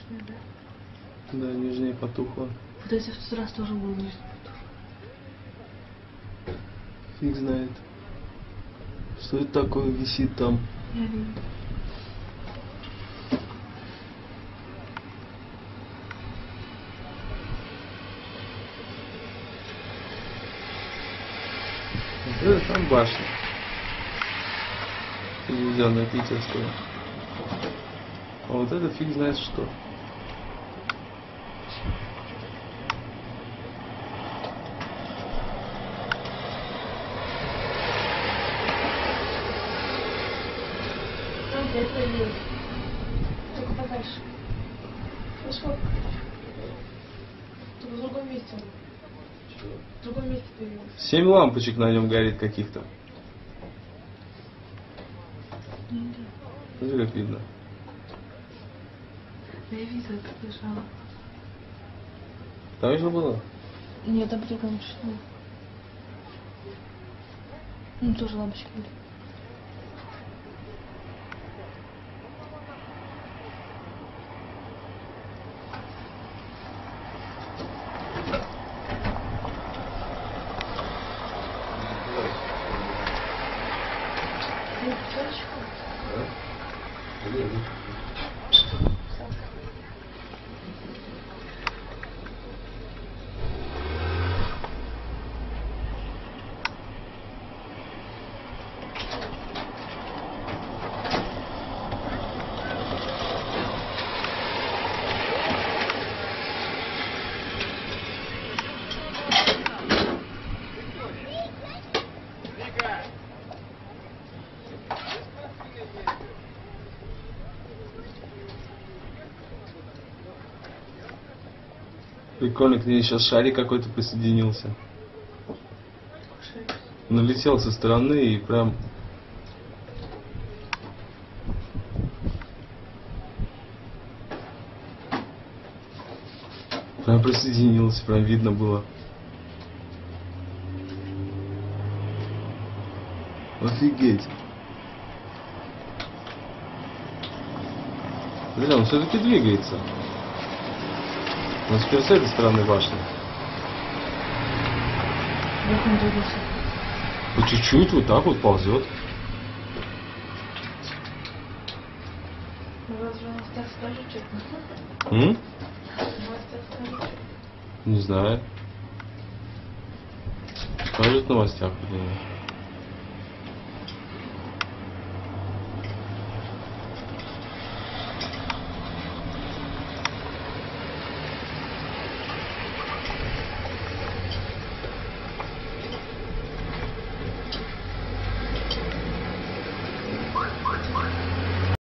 нижняя, да? Да, нижняя потухла. Вот эти в тот раз тоже был нижний потух. Фиг знает. Что это такое висит там? Я вижу. Вот это там башня. Телевизионная питерская. А вот это фиг знает что. Опять появилась. Только подальше. Слышал? Только в другом месте. В другом месте появилась. 7 лампочек на нем горит каких-то. Смотри, как видно. Я видела, как лежала. Там еще было? Нет, там другом что. Ну, тоже лампочки были. Прикольно, к ней сейчас шарик какой-то присоединился. Налетел со стороны и прям... Прям присоединился, прям видно было. Офигеть. Смотри, он все-таки двигается. Он теперь с этой стороны башни. Как он двигался? По чуть-чуть вот так вот ползет. У вас же мастер скажет что-то. М? Мастер скажет что-то. Не знаю. Скажет в новостях, где-нибудь.